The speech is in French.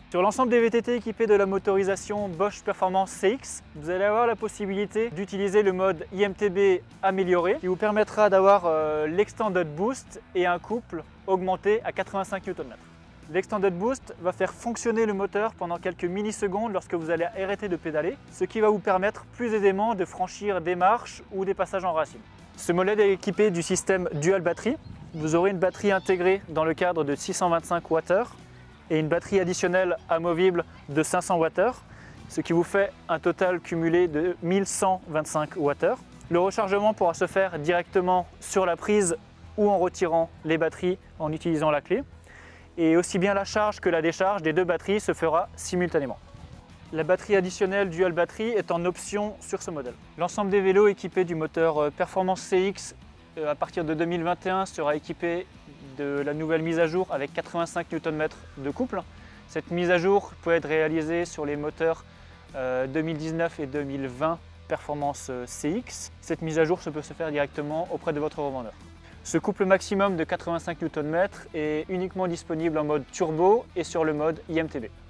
Sur l'ensemble des VTT équipés de la motorisation Bosch Performance CX, vous allez avoir la possibilité d'utiliser le mode IMTB amélioré qui vous permettra d'avoir l'Extended Boost et un couple augmenté à 85 Nm. L'Extended Boost va faire fonctionner le moteur pendant quelques millisecondes lorsque vous allez arrêter de pédaler, ce qui va vous permettre plus aisément de franchir des marches ou des passages en racine. Ce modèle est équipé du système Dual Battery. Vous aurez une batterie intégrée dans le cadre de 625 Wh et une batterie additionnelle amovible de 500 Wh, ce qui vous fait un total cumulé de 1125 Wh. Le rechargement pourra se faire directement sur la prise ou en retirant les batteries en utilisant la clé. Et aussi bien la charge que la décharge des deux batteries se fera simultanément. La batterie additionnelle Dual Battery est en option sur ce modèle. L'ensemble des vélos équipés du moteur Performance CX à partir de 2021 sera équipé de la nouvelle mise à jour avec 85 Nm de couple. Cette mise à jour peut être réalisée sur les moteurs 2019 et 2020 Performance CX. Cette mise à jour peut se faire directement auprès de votre revendeur. Ce couple maximum de 85 Nm est uniquement disponible en mode turbo et sur le mode IMTB.